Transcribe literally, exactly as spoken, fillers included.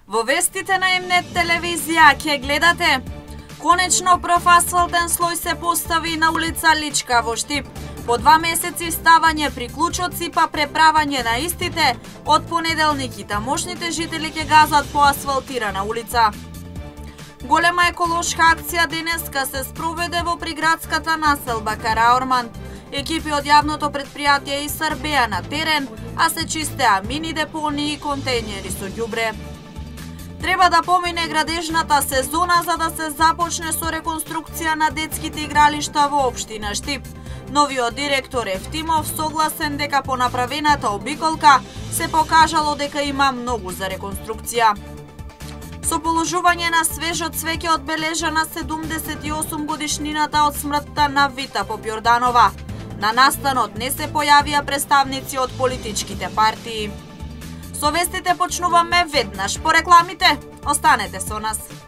Во вестите на М-нет телевизија ќе гледате: конечно прв асфалтен слој се постави на улица Личка во Штип. По два месеци ставање приклучоци па преправање на истите, од понеделник и тамошните жители ќе газат по асфалтирана улица. Голема еколошка акција денеска се спроведе во приградската населба Караорман. Екипи од јавното предпријатие ИСАР беа на терен, а се чистеа мини депонии и контејнери со ѓубре. Треба да помине градежната сезона за да се започне со реконструкција на детските игралишта во општина Штип. Новиот директор Ефтимов согласен дека по направената обиколка се покажало дека има многу за реконструкција. Со положување на свежо цвеќе одбележана седумдесет и осум годишнината од смртта на Вита Попјорданова. На настанот не се појавија представници од политичките партии. Со вестите почнуваме веднаш по рекламите. Останете со нас.